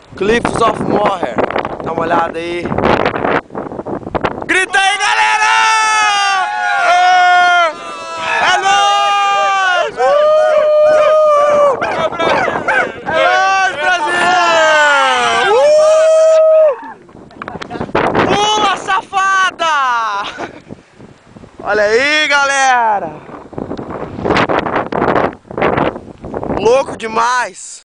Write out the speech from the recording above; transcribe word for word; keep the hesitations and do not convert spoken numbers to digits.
Cliffs of Moher. Dá uma olhada aí. Grita aí, galera! É nóis! Uh! É nóis, Brasil! Uh! Pula, safada! Olha aí, galera! Louco demais!